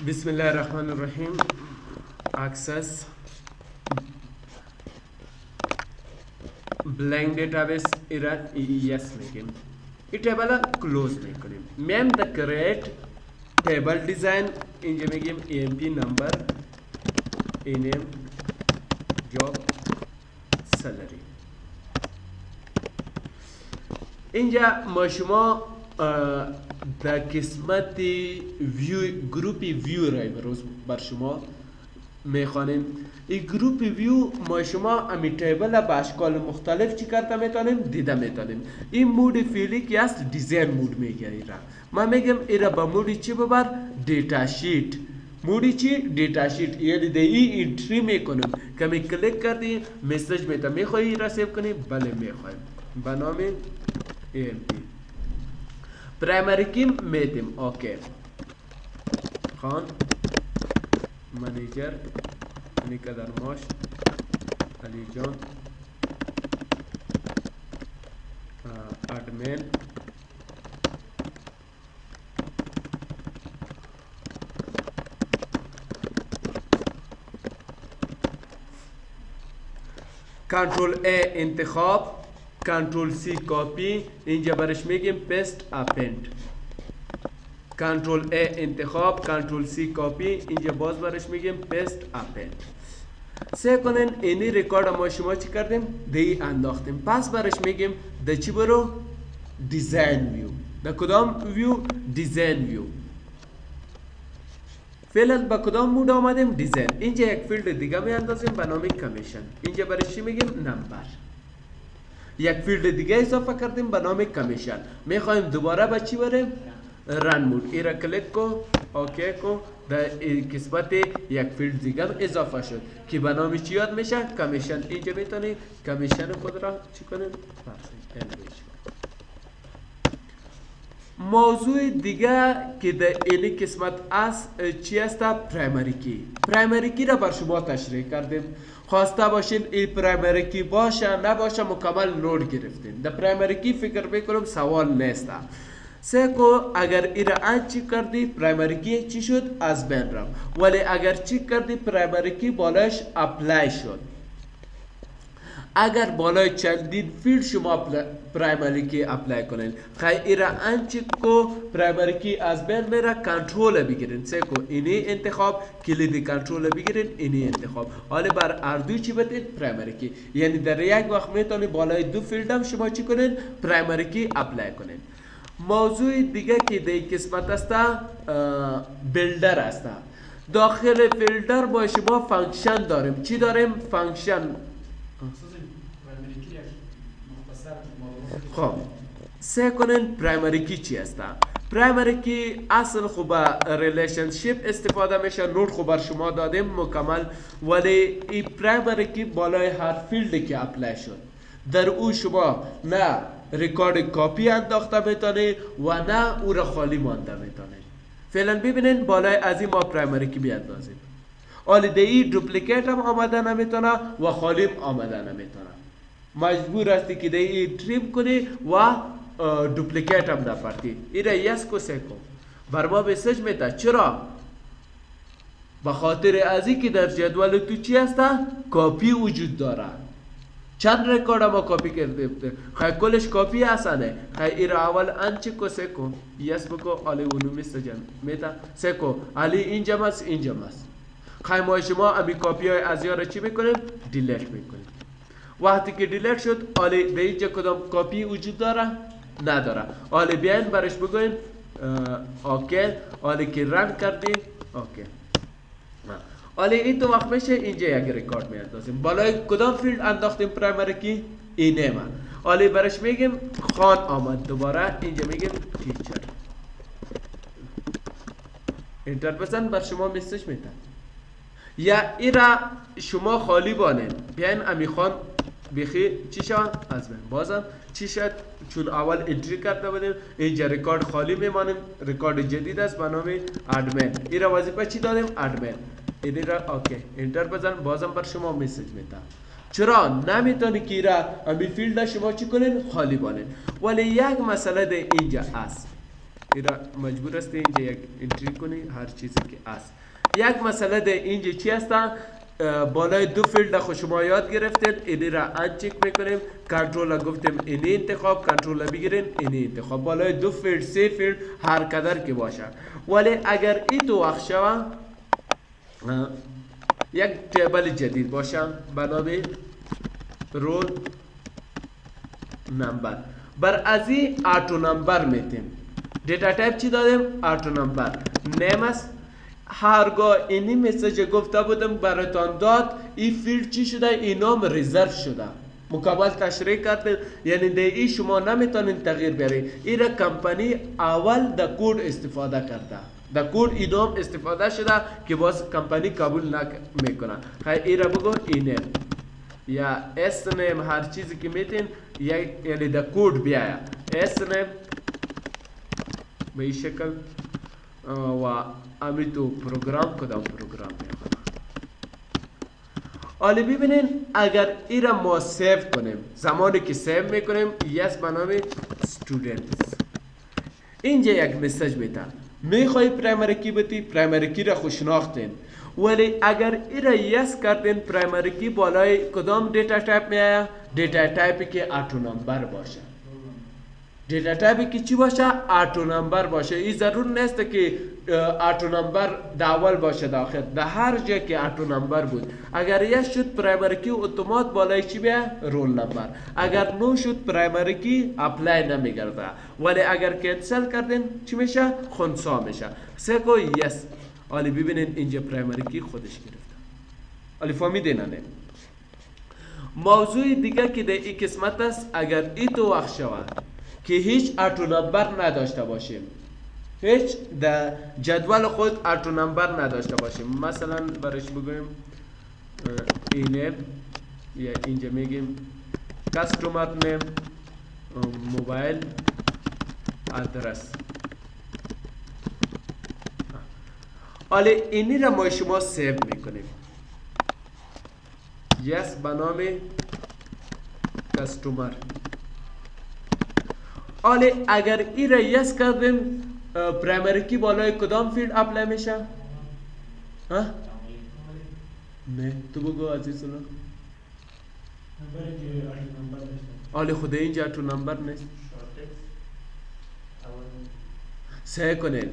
بسم الله الرحمن الرحیم. access blank database ایران yes میگیم. این تیبل کلوز میکنیم. میم the create table design اینجا میگیم emp number name job salary. اینجا ما شما در قسمت ویو گروپ ویو رای بر شما میخوانیم. این گروپ ویو ما شما امی تیبل با اشکال مختلف چی کرده میتونیم دیده میتونیم. این مود فعلی که است دیزاین مود میگه. ایرا ما میگم ایرا با مودی چی ببر دیتا شیت. مودی چی دیتا شیت یعنی دی ای انتری میکنیم. کمی کلیک کردی مسیج میتا میخوایی ایرا سیو کنی بله میخوایم با نام AMP پرایمری کی میتیم. اوکی خان منیجر نیکدر ماش علی جان ادمین کنترل A انتخاب کنترل سی کاپی اینجا برش میگیم پست اپند. کنترل A انتخاب کنترل سی کاپی اینجا باز برش میگیم پست اپند. سه کنین اینی ریکارد ما شما چی کردیم دی انداختیم. پس برش میگیم د چی برو دیزاین ویو. د کدام ویو دیزاین ویو. فعلا با کدام مود آمدیم دیزاین. اینجا یک فیلد دیگه می اندازیم به نام کمیشن. اینجا برش چی میگیم نمبر. یک فیلد دیگه اضافه کردیم به نام کمیشن. میخوایم دوباره به چی بریم رن مود. ایرا کلیک کو اوکی کو در قسمت یک فیلد دیگه اضافه شد که به نام چی یاد میشه کمیشن. اینجا میتونی کمیشن خود را چی کنیم موضوع دیگه که در این قسمت است چی است پرایمری کی. پرایمری کی را بر شما تشریح کردیم. خواسته باشین این پرایمری کی باشه نباشه مکمل نوٹ گرفتین. در پرایمری کی فکر میکنم سوال نیست. سه کو اگر ایرا ان چی کردی پرایمری کی چی شد از بین رفت. ولی اگر چی کردی پرایمری کی بالاش اپلای شد. اگر بالای چندین فیلد شما پرایمری کی اپلای کنین خیلی ایرا انچه کو پرایمری کی از بین میره کنترل بگیرین. سه کو اینی انتخاب کلید کنترل بگیرین اینی انتخاب. حالا بر اردو چی بدین پرایمری کی یعنی در یک وقت میتونی بالای دو فیلد هم شما چی کنین پرایمری کی اپلای کنین. موضوع دیگه که در قسمت است بیلدر است. داخل بیلدر با شما فانکشن داریم. چی داریم فانکشن. خب سه کنین پرایمری کی چی است. پرایمری کی اصل خوب ریلیشنشیپ استفاده میشه. نوت خوب بر شما دادیم مکمل. ولی این پرایمری کی بالای هر فیلدی که اپلای شد در او شما نه ریکارد کاپی انداخته میتونه و نه او را خالی مانده میتونه. فعلا ببینین بالای از این ما پرایمری کی بیاندازیم. حالا دی دوپلیکیت هم آمده نمیتونه و خالی آمده نمیتونه. مجبور هستی که دی تریم کنی و دوپلیکیت هم نپرتی. ایره یس کو سکو بر ما مسیج میده. چرا؟ بخاطر ازی که در جدول تو چی هسته کاپی وجود داره. چند ریکارد ما کاپی کرده خیلی کلش کاپی هستنه. خیلی ایره اول انچه کو سکو یس بکو آلی اونو مسیج میده سکو آلی اینجا مست اینجا مست. خیلی ما شما امی کاپی های از یاره چی میکنیم دیلیت میکنیم. وقتی که دیلیت شد آلی به اینجا کدام کاپی وجود داره نداره. آلی بیاین برش بگوین اوکی. آلی که رن کردی اوکی. آلی این تو وقت میشه اینجا یک ریکارد میاندازیم. بالای کدام فیلد انداختیم پرایمری کی اینه ما. آلی برش میگیم خان آمد. دوباره اینجا میگیم تیچر. انتر بزن بر شما مسیج میده. یا ایرا شما خالی بانین بیاین امی خان بخی چی شد از بین بازم چی شد چون اول انتری کرده بودیم اینجا ریکارد خالی میمانیم. ریکارد جدید است به نام ادمین. ایرا وظیفه چی دادیم ادمین. ایرا اوکی انتر بزن بازم بر شما مسیج میده. چرا نمیتونی که ایرا امی فیلد شما چی کنین خالی بانین. ولی یک مسئله ده اینجا است ایرا مجبور است اینجا یک انتری کنی هر چیزی که است. یک مسئله ده اینجا چی است؟ بالای دو فیلد خود شما یاد گرفتید، اینی را انچک میکنیم، کنترل گفتیم اینی انتخاب، کنترل بگیرین اینی انتخاب. بالای دو فیلد سه فیلد هر قدر که باشه. ولی اگر این تو وقت شوه یک تیبل جدید باشه به نام رول نمبر، بر از این آتو نمبر میتیم. دیتا تایپ چی دادیم؟ آتو نمبر. نیم است. هرگاه اینی مسیج گفته بودم براتان داد این فیلد چی شده؟ این نام ریزرو شده. مکمل تشریح کردیم، یعنی ده ای شما نمیتونین تغییر بیارین. این را کمپانی اول در کود استفاده کرده، در کود این نام استفاده شده که باز کمپانی قبول نمیکنه. خیلی این را بگو اینه یا اس نیم، هر چیزی که میتین یعنی در کود بیاید اس نیم به این شکل و امی تو پروگرام کدام پروگرام میخوام. حالا ببینین اگر این را ما سیو کنیم، زمانی که سیو میکنیم یس به نام students اینجا یک مسیج میده میخوای پرایمری کی بتی، پرایمری کی را خوشناختین. ولی اگر این را یس کردین پرایمری کی بالای کدام دیتا تایپ میآید؟ دیتا تایپی که آتو نمبر باشه. دیتا تایپی که چی باشه؟ آتو نمبر باشه. این ضرور نیست که آتو نمبر اول باشه داخل، در هر جا که آتو نمبر بود. اگر یس شد پرایمری کی اتومات بالای چی بیاد؟ رول نمبر. اگر نو شد پرایمری کی اپلای نمیگرده. ولی اگر کنسل کردین چی میشه؟ خنثی میشه. سکو یس. حالا ببینین اینجا پرایمری کی خودش گرفته. حالا فهمیدین نه؟ موضوع دیگه که در این قسمت است، اگر این تو وقت شود که هیچ آتو نمبر نداشته باشیم، هیچ در جدول خود آتو نمبر نداشته باشیم، مثلا برش بگویم اینه یا اینجا میگیم کستومر نیم موبایل ادرس. حالا اینی را ما شما سیو میکنیم یس به نام کستومر. حالا اگر این را یس کردیم پرایمری کی بالای کدام فیلد اپلای میشه؟ ها؟ نه تو بگو عزیز الله. حالا خود اینجا تو نمبر نیست. سعی کنین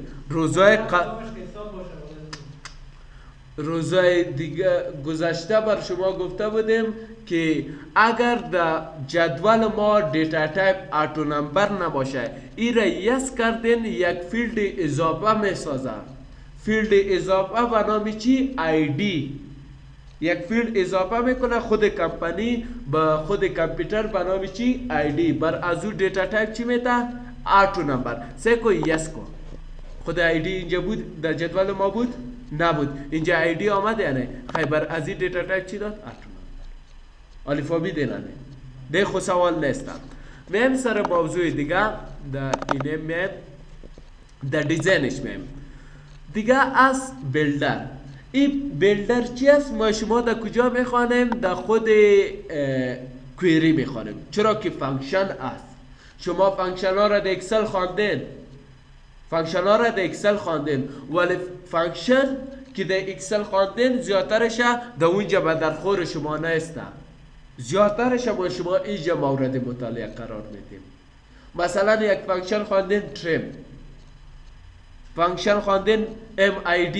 روزای دیگه گذشته بر شما گفته بودیم که اگر در جدول ما دیتا تایپ آتو نمبر نباشه این را یس کردین یک فیلد اضافه میسازه. فیلد اضافه به نام چی؟ آیدی. یک فیلد اضافه میکنه خود کمپانی به خود کامپیوتر به نام چی؟ آیدی. بر از او دیتا تایپ چی میده؟ آتو نمبر. سکو یس کو. خود آیدی اینجا بود در جدول ما بود؟ نبود. اینجا آیدی آمده یا نه؟ خیلی بر از این دیتا تایپ چی داد؟ آتو نمبر. حالی فهمیدین نه؟ ده خود سوال نیستم. میم سر موضوع دیگه در اینه میم در دیزاینش میم دیگه از بیلدر. این بیلدر چی است؟ ما شما در کجا میخوانیم؟ در خود کویری میخوانیم، چرا که فانکشن است. شما فانکشن ها را در اکسل خواندین، فانکشن ها را در اکسل خواندین، ولی فانکشن که در اکسل خواندین زیادترش در اونجا به درخور شما نیسته. زیادترش با شما اینجا مورد مطالعه قرار میدیم. مثلا یک فانکشن خواندین تریم، فانکشن خواندین MID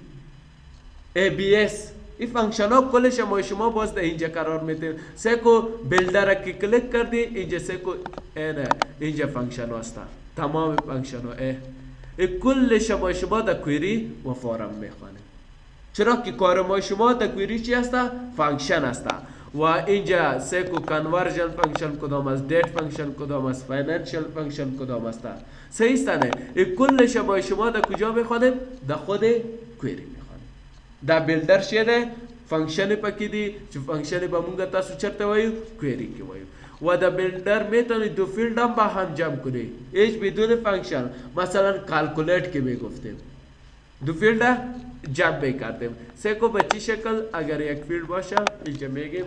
ABS. این فانکشن ها کلش ما شما باز در اینجا قرار میدیم. سکو بیلدر که کلیک کردی اینجا سکو اینه اینجا فانکشن هاست، تمام فانکشن ها این کلش ما شما در کویری و فارم میخوانیم، چرا که کار ما شما در کویری چی هست؟ فانکشن هست. و اینجا سکو کنورژن فانکشن کدام است، دیت فانکشن کدام است، فاینانشل فانکشن کدام است. صحیح است نه؟ این کلش ما شما در کجا میخوانیم؟ در خود کویری میخوانیم. در بیلدر شده فانکشن پکیدی چه فانکشن با مونگا تاسو چرته وایو؟ کویری کی وایو. و در بیلدر میتونی دو فیلد هم با هم جمع کنی ایش بدون فانکشن. مثلا کالکولیت که میگفتیم دو فیلد جمع میکردیم. سکو به چی شکل؟ اگر یک فیلد باشه اینجا میگیم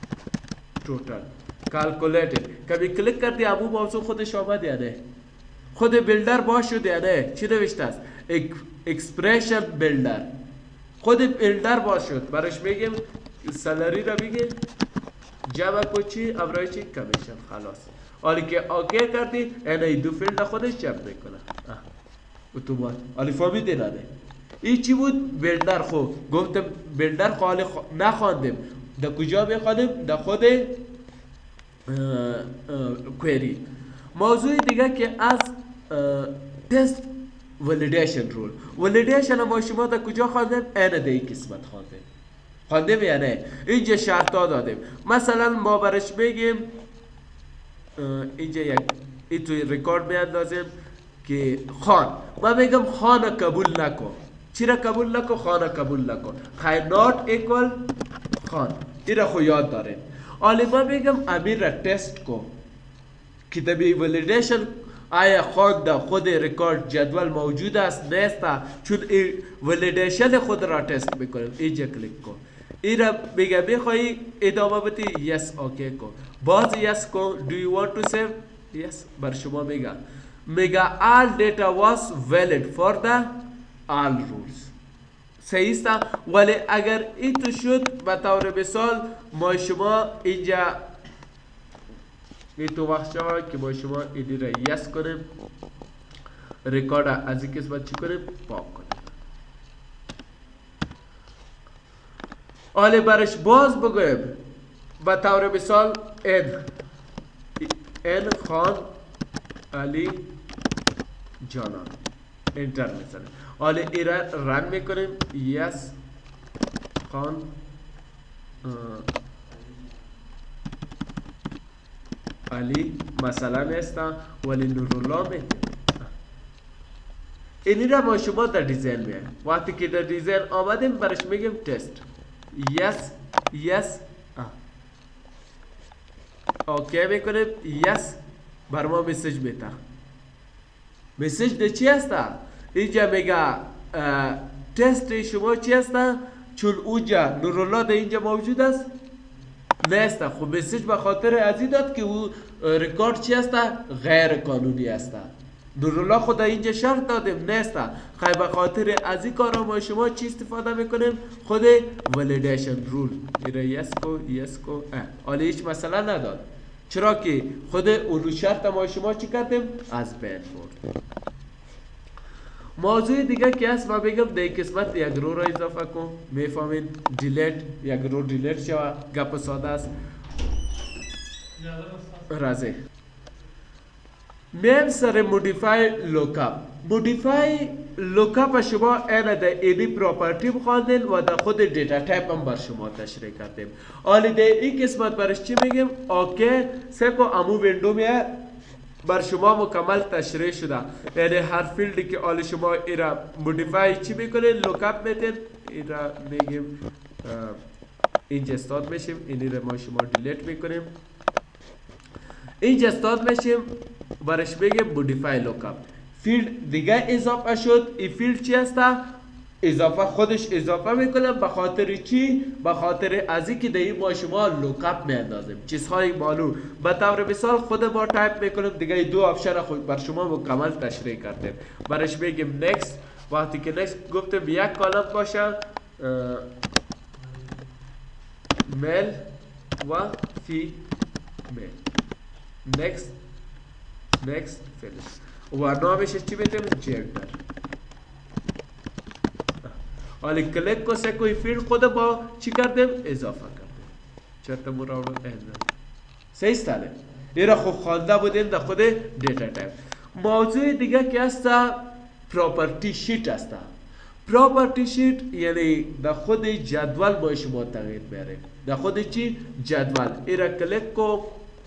توتال کالکولیت. کبھی کلیک کردی ابو موضوع خودش آمد یا نه؟ خود بیلدر باز شد یا نه؟ چی نوشته است؟ اکسپریشن بیلدر. خود بیلدر باز شد. برش میگیم سالری را بگیم جمع کو چی؟ ابرای چی؟ کمیشن. خلاص. حالی که اوکی کردی اینه دو فیلد خودش جمع میکنه. اتومات. حالی فهمیدین نه؟ این چی بود؟ بیلدر. خب گفتم بیلدر خالی نخواندیم. در کجا میخوانیم؟ در خود کوئری. موضوع دیگه که از تست ولیدیشن رول. ولیدیشن ما شما در کجا خواندیم؟ اینه در این قسمت خواندیم یا نه؟ اینجا شرط ها دادیم. مثلا ما برش بگیم اینجا این توی ریکارد میاندازیم که خان. ما میگم خان قبول نکن. چی را قبول نکن؟ خان قبول نکن. خیلی not equal خان. این را خو یاد داریم. حالا ما میگم امیر را تست کن. کتابی ولیدیشن آیا خود در خود ریکارد جدول موجود است نیست؟ چون ولیدیشن خود را تست میکنیم. اینجا کلیک کن. این را میگه میخوایی ادامه بدی؟ yes اوکی کن. باز yes کن. do you want to save؟ yes. بر شما میگه all data was valid for the all rules. صحیح است. ولی اگر این تو شد به طور مثال ما شما اینجا این تو وقت شما که ما شما اینی را yes کنیم ریکارد از این قسمت چی کنیم؟ پاک کنیم. حالا برش باز بگویم به طور مثال ان خان علی جانان انتر میزنیم. حالا این را رن میکنیم. یس خان علی مثلا نیستم ولی نورالله میتیم. اینی را ما شما در دیزاین میایم. وقتی که در دیزاین آمدیم برش میگیم تست. یس اوکی میکنیم. یس بر ما مسیج میده. مسیج ده چی هسته؟ اینجا میگه تست شما چی هسته؟ چون اونجا نورالله ده اینجا موجود است نیسته. خب مسیج به خاطر ازی داد که او ریکارد چی هسته؟ غیر قانونی هسته. نورالله خود اینجا شرط دادیم نیسته. خیلی به خاطر ازی کارا ما شما چی استفاده میکنیم؟ خود ولیدیشن رول. ایره یس کو حالا هیچ مسئله نداد. چرا که خود اونو شرط ما شما چی کردیم؟ از بین برد. موضوع دیگه که هست ما بگم در قسمت یک رو را اضافه کن. میفهمین دیلیت یک رو دیلیت شوه. گپ ساده است. رازه میم سر مودیفای لوکاپ. مودیفای لوکاپ شما اینه در اینی پراپرتی بخواندین و در خود دیتا تایپ هم بر شما تشریح کردیم. حالی در این قسمت برش چی میگیم؟ اوکی سکو امو ویندو میه بر شما مکمل تشریح شده. یعنی هر فیلدی که حالی شما ایرا مودیفای چی میکنین؟ لوکاپ میتین. ایرا میگیم اینجا استاد میشیم. اینی را ما شما دیلیت میکنیم. اینجا استاد میشیم برش بگیم مودیفای لوکاپ. فیلد دیگه اضافه شد. این فیلد چی هسته؟ اضافه خودش اضافه میکنم. به خاطر چی؟ به خاطر از اینکه در این ما شما لوکاپ میاندازیم چیزهای معلوم. به طور مثال خود ما تایپ میکنیم دیگه دو آپشن خود بر شما مکمل تشریح کردیم. برش بگیم نکست. وقتی که نکست گفتیم یک کالم باشه میل و فی میل. next finish و نامش چی میتیم؟ جندر. حالا کلیک کو سه کوئی فیلد خود با چی کردیم؟ اضافه کردیم. چرت مراول اینا صحیح استاله. اینا خوب خوانده بودیم در خود دیتا تایپ. موضوع دیگه که هست پراپرتی شیت هست. پراپرتی شیت یعنی در خود جدول با شما تغییر میاره. در خود چی؟ جدول. اینا کلیک کو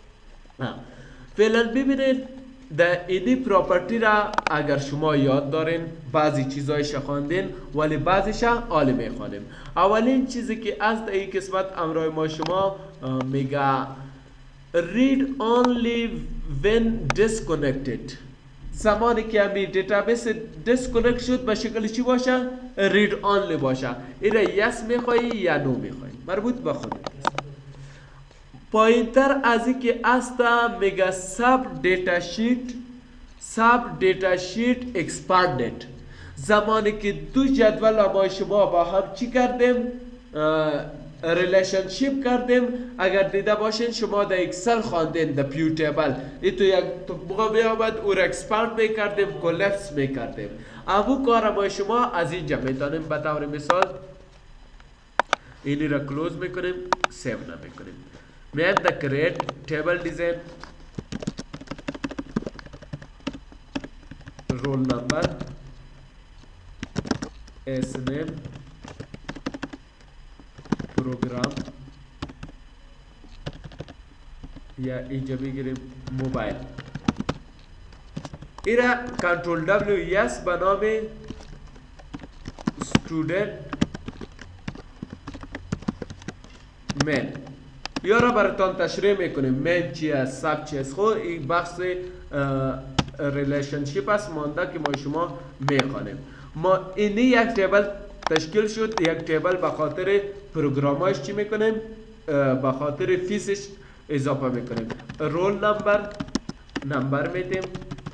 فعلا ببینید در اینی پراپرتی را اگر شما یاد دارین بعضی چیزایش خواندین ولی بعضیش حالا میخوانیم. اولین چیزی که از در این قسمت امرای ما شما میگه read only when disconnected. زمانی که همین دیتابیس دیسکونکت شد به شکل چی باشه؟ read only باشه. این یس میخوایی یا نو میخوایی مربوط به خودت. پایینتر از این که استا میگه سب دیتا شیت ساب دیتا شیت expanded. زمانی که دو جدول با شما با هم چی کردیم؟ ریلیشنشیپ کردیم. اگر دیده باشین شما در اکسل خواندین در پیو تیبل ای تو یک موقع بیامد او را اکسپاند میکردیم، کلپس میکردیم. ابو کار با شما از اینجا میتونیم به طور مثال اینی را کلوز میکنیم، سیو نمیکنیم. میایم در کریت تیبل دیزاین، رول نمبر، اس نیم، پروگرام یا اینجا بگیریم موبایل. ایرا کنترل دبلیو یس به نام استودنت من یا را براتان تشریح میکنیم. من چی است، سب چی است. خود این بحث ریلیشنشیپ است مانده که ما شما میخوانیم. ما اینی یک تیبل تشکیل شد. یک تیبل به خاطر پروگراماش چی میکنیم؟ به خاطر فیسش اضافه میکنیم. رول نمبر میدیم،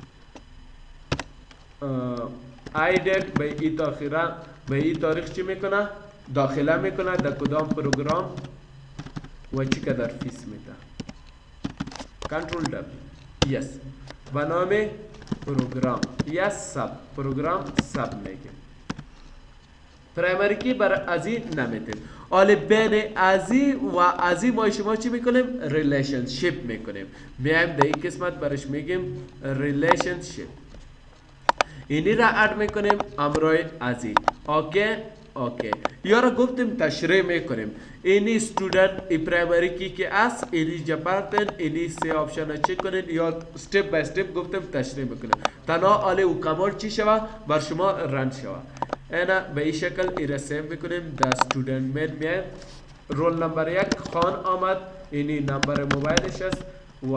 ایدت به این تاریخ چی میکنه؟ داخله میکنه در کدام پروگرام و چی قدر فیس میده. کنترل دبلیو یس به نام پروگرام یا سب پروگرام سب میگیم. پرایمری کی بر ازی نمیتیم. حالا بین ازی و ازی ما شما چی میکنیم؟ ریلیشنشیپ میکنیم. میایم در این قسمت برش میگیم ریلیشنشیپ. اینی را اد میکنیم امروی ازی. اوکی یا را گفتیم تشریح میکنیم. اینی استودنت ای پرایمری کی که است، اینی جپارتن، اینی سه آپشن چک کنین یا استپ بای استپ گفتیم تشریح میکنیم. تنها آله او کامل چی شوه بر شما رن شوه. اینا به این شکل ایره سیو میکنیم. در استودنت مین میایم. رول نمبر 1 خان آمد، اینی نمبر موبایلش است و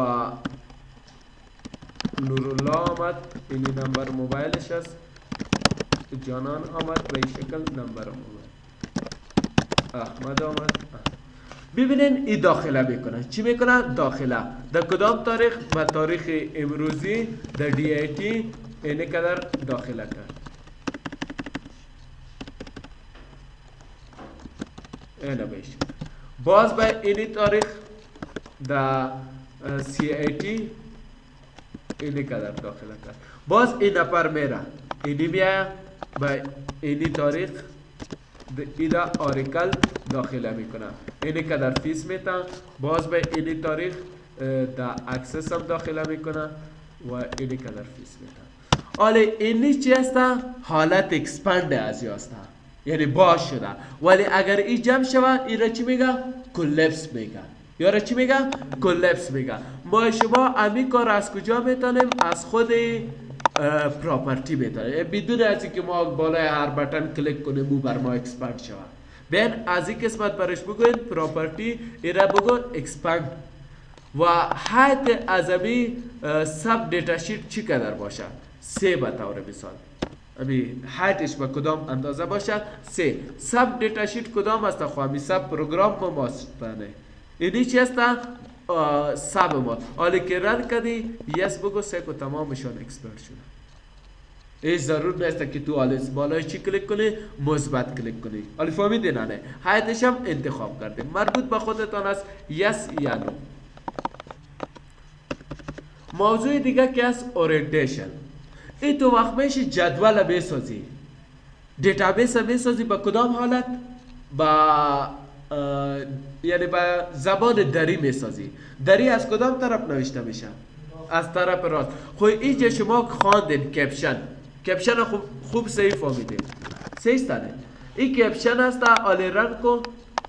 نورالله آمد، اینی نمبر موبایلش است. جانان آمد به این شکل نمبر موبایل. احمد آمد. ببینین ای داخله میکنه. چی میکنه؟ داخله در کدام تاریخ؟ به تاریخ امروزی در دی ای تی اینه قدر داخله کرد. اینه بیش باز به اینی تاریخ در سی ای تی اینی قدر داخله کرد. باز این نفر میره، اینی میایه به اینی تاریخ ایدا آریکل داخله میکنه. اینی که در فیس میتن. باز به اینی تاریخ در اکسس هم داخله میکنه و اینی که در فیس میتن. حالا اینی چی هسته؟ حالت اکسپند از هسته، یعنی باز شده. ولی اگر ای جمع شود ای را چی میگه؟ کلپس میگه. یا را چی میگه؟ کلپس میگه. ما شما امی کار از کجا میتونیم؟ از خود پراپرتی میتونیم. بدون از اینکه ما بالای هر بٹن کلیک کنیم او بر ما اکسپند شود. بین از این قسمت برش بگوین پراپرتی ایره بگو اکسپند و حد ازمی سب دیتا شیت چی قدر باشه؟ 3 به طور مثال. امی حدش به کدام اندازه باشه؟ 3. سب دیتا شیت کدام است؟ خواهمی سب پروگرام ما ماستانه. اینی چی است؟ سب ما. حالا که رن کردی یس بگو سه کو تمامشان اکسپرت شده. ایش ضرور نیست که تو آلیس بالای چی کلیک کنی؟ مثبت کلیک کنی. حالا فهمیدین نه؟ حیاتش هم انتخاب کردیم. مربوط به خودتان است یس یا نو. موضوع دیگه که است اورینتیشن. این تو وقت میشه جدول بسازی، دیتابیس بسازی. با کدام حالت؟ با یعنی با زبان دری میسازی. دری از کدام طرف نوشته میشه؟ از طرف راست. خب اینجا شما خواندین کپشن خوب صحیح فهمیدین. صحیح استانه این کپشن است. آلی رن کو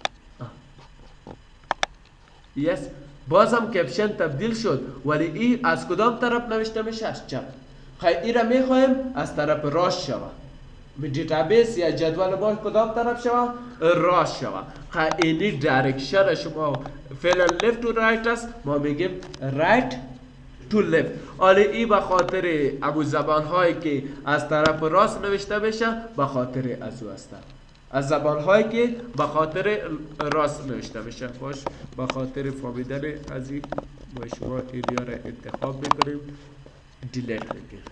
یس بازم کپشن تبدیل شد ولی این از کدام طرف نوشته میشه؟ از چپ. خیلی این را میخوایم از طرف راست شوه. به دیتابیس یا جدول ما کدام طرف شوه؟ راست شوه. خیلی اینی دایرکشن شما فعلا لفت و رایت است، ما میگیم رایت تو لفت. حالا این به خاطر ابو زبان هایی که از طرف راست نوشته بشه به خاطر از او هستن. از زبان هایی که به خاطر راست نوشته بشه. باش به خاطر فهمیدن از این با شما ایدیا را انتخاب میکنیم. دیلیت میگیم.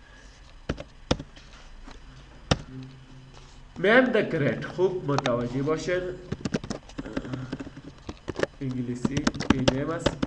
میم د کرت خوب متوجه باشین. انگلیسی اینم است.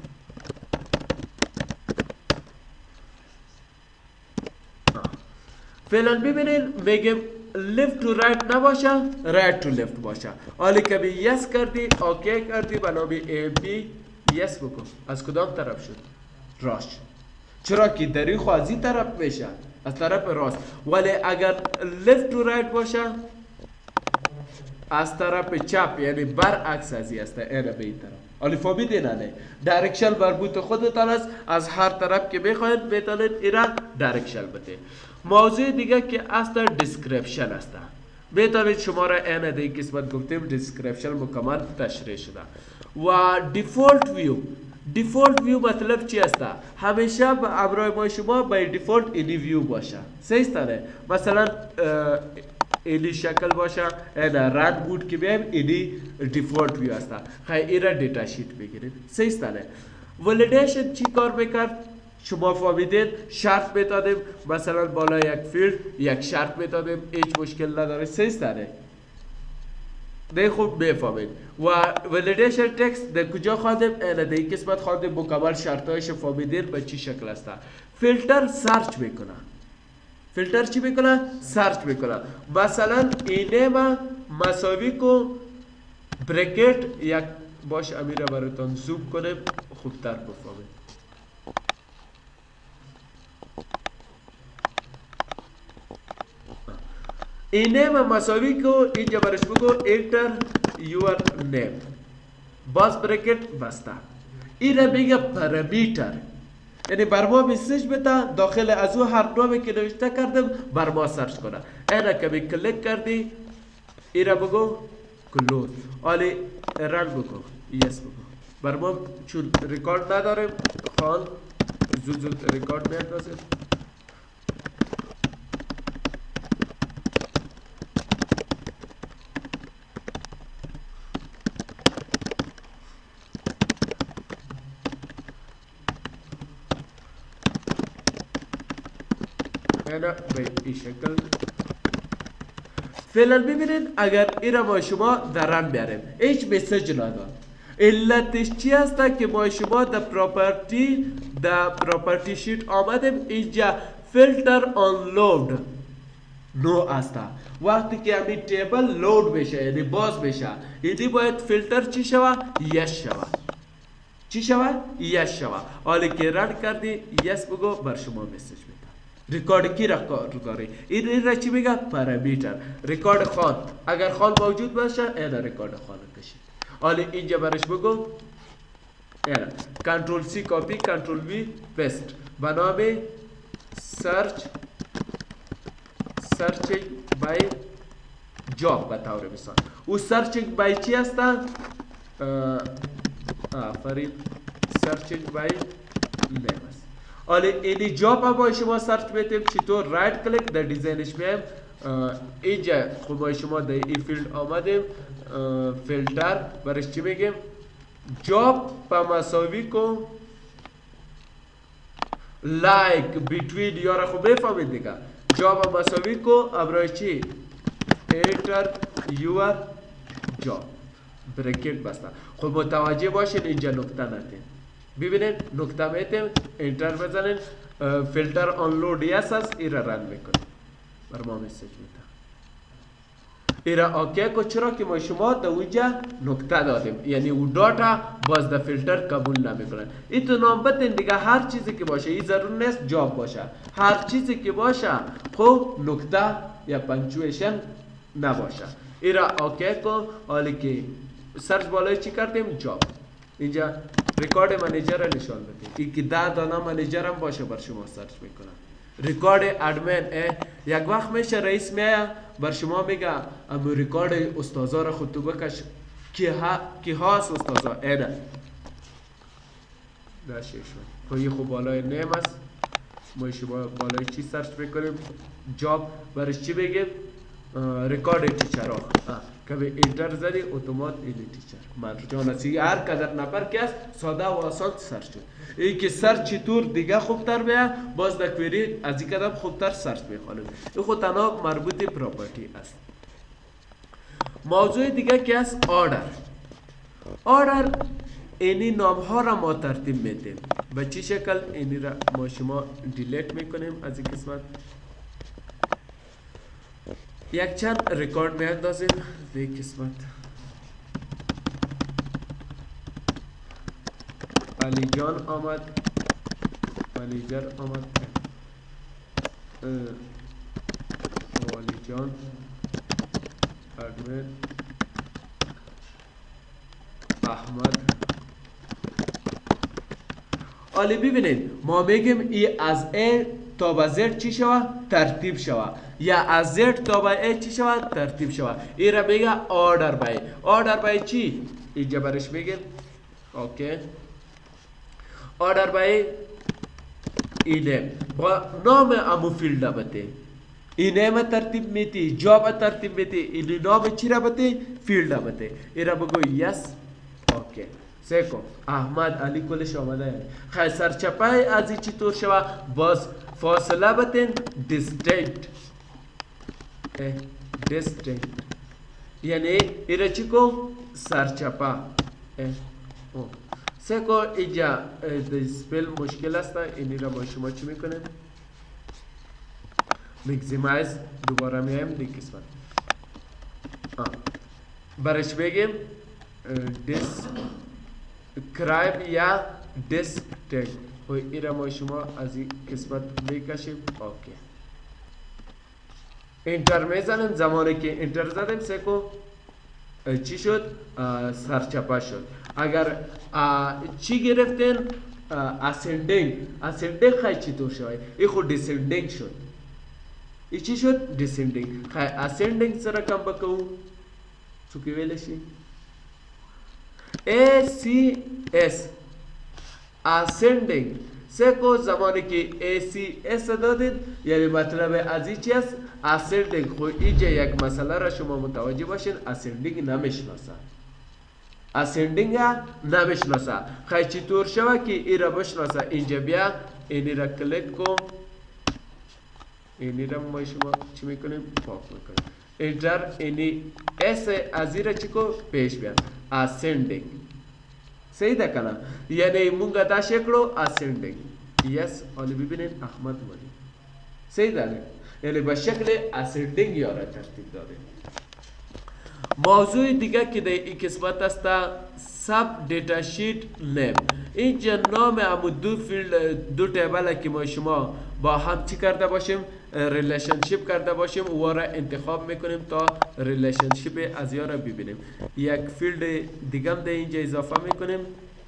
فعلا ببینید میگم left to right نباشه، right to left باشه. حالی که به yes کردی، اوکی کردی، بنابراین A B yes بکن. از کدام طرف شد؟ راست. چرا که دری خوازی طرف میشه، از طرف راست. ولی اگر left to right باشه، از طرف چپ، یعنی برعکس ازی است. اینه به این طرف. حالی فهمیدین نه؟ دایرکشن مربوط خودتان است. از هر طرف که بخواید میتونید اینا دایرکشن بده. موضوع دیگه که اصلا دیسکریپشن است. میتونید شما را این دیگه قسمت گفتیم دیسکریپشن مکمل تشریح شده. و دیفالت ویو مطلب چی است؟ همیشه به امرای ما شما به دیفالت اینی ویو باشه. صحیح است نه؟ مثلا اینی شکل باشه، این رد بود که بیم اینی دیفالت ویو است. خیلی ایرا دیتا شیت بگیرید. صحیح است نه؟ ولیدیشن چی کار میکرد؟ شما فهمیدید شرط میتادیم، مثلا بالا یک فیلد یک شرط میتادیم، هیچ مشکل نداره. صحیح است نه؟ ده خوب میفهمید. و ولیدیشن تکست در کجا خواندیم؟ این در این قسمت خواندیم مکمل شرطایش فهمیدین به چی شکل است. فیلتر سرچ میکنه. فیلتر چی میکنه؟ سرچ میکنه. مثلا اینه ما مساوی کو بریکت یک باش امیره براتون زوم کنیم خوبتر بفهمید. اینه ما مساوی کو اینجا برش بگو enter your name باز بریکت بسته. اینه میگه پرامیتر، یعنی بر ما مسیج بده داخل از او هر نامی که نوشته کردم بر ما سرچ کنه. اینه که بی کلیک کردی اینه بگو کلوز، حالی رن بگو یس بگو. بر ما چون ریکارد نداریم خان زود ریکارد میاندازیم. به این شکل فعلا ببینید اگر اینا ما شما در رن بیاریم هیچ مسیج نداد. علتش چی هست که ما شما در پراپرتی شیت آمدیم اینجا فیلتر آن لود نو است. وقتی که همین تیبل لود بشه یعنی باز بشه اینی باید فیلتر چی شوه؟ یس شوه. چی شوه؟ یس شوه. حالی که رن کردی یس بگو بر شما مسیج بده. ریکارد کی ریکارد این را چی میگه؟ پرامیتر. ریکارد خان اگر خان موجود باشه این ریکارد خان کشید. حالا اینجا برش بگو این کنترل سی کپی کنترل وی پست به نام سرچینگ بای جاب به طور مثال. او سرچینگ بای چی هست؟ آفرین سرچینگ بای نیم است. حالا اینی جاب هم باید شما سرچ میتیم چطور؟ رایت کلیک در دیزاینش میم اینجا خب باید شما در این فیلد آمدیم فیلتر برش چی میگیم؟ جاب پا مساوی کن لایک بیتوین یارا خب بفهمید دیگه. جاب پا مساوی کن ابرای چی؟ انتر یور جاب بریکت بسته. خب متوجه باشین اینجا نکته نتیم. ببینید نکته میتیم انتر بزنین فیلتر آنلود یس است ایره رن میکنه بر ما مسیج میده. ایره اوکی کو چرا که ما شما در اونجا نکته دادیم یعنی او داتا باز در فیلتر قبول نمیکنن. این تو نام بتین دیگه هر چیزی که باشه این ضرور نیست جاب باشه هر چیزی که باشه خب نکته یا پنکچویشن نباشه. ایره اوکی کو. حالی که سرچ بالای چی کردیم؟ جاب. اینجا ریکارد منیجر نشان بده این که 10 دانه منیجر هم باشه بر شما سرچ میکنن. ریکارد ادمین یک وقت میشه رئیس میایه بر شما میگه اما ریکارد استازا را خود تو بکش کی هاست استازا اینه نشه شد. خب خوب بالای نیم است ما شما بالای چی سرچ میکنیم؟ جاب برش چی بگیم؟ ریکارد تیچر که به اینتر زدی اتومات این تیچر مرجان است. هر قدر نفر که است ساده و آسان سرچ شد. این که سرچ چطور دیگه خوبتر بیا باز در کویری از این قدم خوبتر سرچ میخوانیم. این خود تنها مربوط پراپرتی است. موضوع دیگه که است آردر اینی نام ها را ما ترتیب میدیم. به چی شکل؟ اینی را ما شما دیلیت میکنیم از این قسمت. یک چند ریکارد میاندازیم در این قسمت. علی جان آمد، علیجر آمد، والی جان، ادمن، احمد. حالا ببینید ما میگیم ای از A تا به Z چی شوه؟ ترتیب شوه. یا از Z تا به A چی شوه؟ ترتیب شوه. ای را میگه آردر بای. آردر بای چی؟ اینجا برش میگیم اوکی. آردر بای اینه با نام امو فیلد بته. اینه ما ترتیب میتی، جاب ترتیب میتی، این نام چی را بته؟ فیلد بته. ای را بگو یس اوکی. سیکو احمد علی کلش آمده. خیلی سرچپای ازی چطور شوه؟ باز فاصله بتین distinct یعنی ایره چی کن؟ سرچپا. سیکو اینجا سپیل مشکل است. اینی را با شما چی میکنیم؟ مکزیمایز. دوباره میایم دی قسمت برش بگیم describe یا distinct. این را ما شما از این قسمت میکشیم اوکی. انتر میزنیم. زمانی که انتر زدیم سیکو چی شد؟ سرچپا شد. اگر چی گرفتین؟ ascending خیلی چی طور شد؟ این خود descending شد. این چی شد؟ descending. خیلی ascending سر کم بکو چوکی ویلشی ACS ascending. سیکو زمانی که ACS دادید یعنی مطلب از این چی است؟ ascending. خود اینجا یک مسئله را شما متوجه باشین. ascending نمیشناسه. ascending نمیشناسه. خیلی چطور شوه که این را بشناسه؟ اینجا بیا اینی را کلیک کن. اینی را ما شما چی میکنیم؟ پاک میکنیم. انتر. اینی اس از این را چی کن؟ پیش بیاد ascending. صحیح ده کنه؟ یعنی مونگا دا شکلو ascending. یس حالا ببینین احمد ولی صحیح ده. یعنی با شکل ascending یاره ترتیب داده. موضوع دیگه که در این قسمت است سب دیتا شیت نیم. اینجا نام همون دو تیبل که ما شما با هم چی کرده باشیم؟ ریلیشنشیپ کرده باشیم و را انتخاب میکنیم تا ریلیشنشیپ از یا را ببینیم. یک فیلد دیگه هم در اینجا اضافه میکنیم.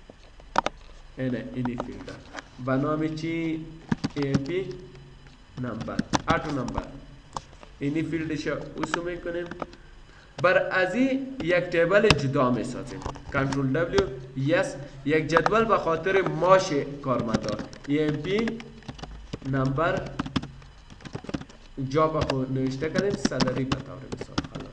اینی فیلد با نام چی؟ AP نمبر آتو نمبر. اینی فیلدش اوسو میکنیم. بر ازی یک تیبل جدا می سازیم. کنترل W یس. یک جدول به خاطر ماش کارمندان EMP نمبر جا به خود نوشته کنیم سالری به طور مثال. خلاص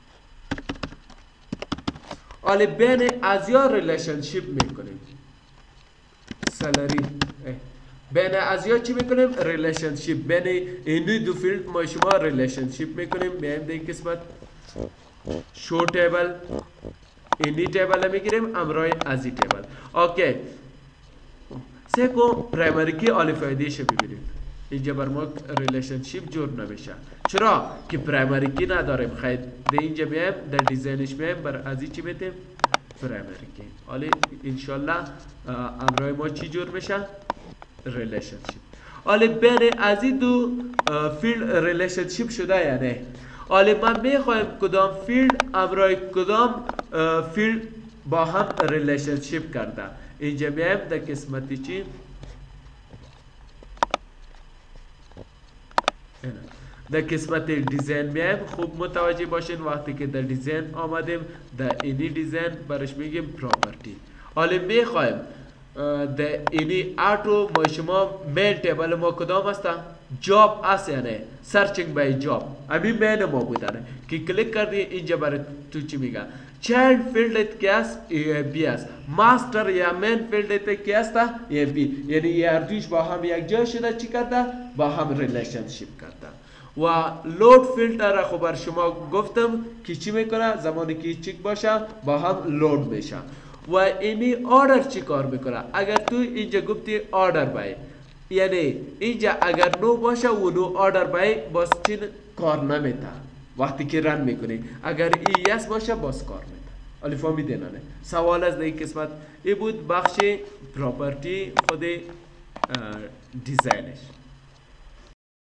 حالا بین ازیا ریلیشنشیپ میکنیم. سالری بین ازیا چی میکنیم؟ ریلیشنشیپ. بین این دو فیلد ما شما ریلیشنشیپ میکنیم. میایم در این قسمت شو تیبل. اینی تیبل میگیریم امرای ازی تیبل اوکی. سیکو پرایمری کی آلی فایدهش ببینیم. اینجا بر ما ریلیشنشیپ جور نمیشه. چرا؟ که پرایمری کی نداریم. خیلی در اینجا میایم در دیزاینش میایم بر ازی چی بیتیم؟ پرایمری کی. حالا انشالله امرای ما چی جور میشه؟ ریلیشنشیپ. حالا بین ازی دو فیلد ریلیشنشیپ شده یا نه؟ حالا ما میخوایم کدام فیلد امرای کدام فیلد با هم ریلیشنشیپ کرده. اینجا میایم در قسمتی چی؟ در قسمت دیزاین میایم. خوب متوجه باشین وقتی که در دیزاین آمدیم در اینی دیزاین برش میگیم پراپرتی. حالا میخوایم در اینی آتو ما شما مین تیبل ما کدام هسته؟ جاب است یعنی سرچینگ بای جاب همین مین ما بودنه که کلیک کردی اینجا برای تو چی میگه چایلد فیلدت که است بی است ماستر یا مین فیلدت که است بی یعنی یه اردوش با هم یک جای شده چی کرده با هم ریلیشنشیپ کرده و لود فیلتر را خب بر شما گفتم که چی میکنه زمانی که چیک باشه با هم لود میشه و اینی آردر چی کار میکنه اگر تو اینجا گفتی آردر بای یعنی اینجا اگر نو باشه و نو آردر بای باز چین کار نمیده وقتی که رن میکنی اگر ای یس باشه باز کار میده ولی فهمیدین نه سوال از این قسمت ای بود بخش پراپرتی خود دیزاینش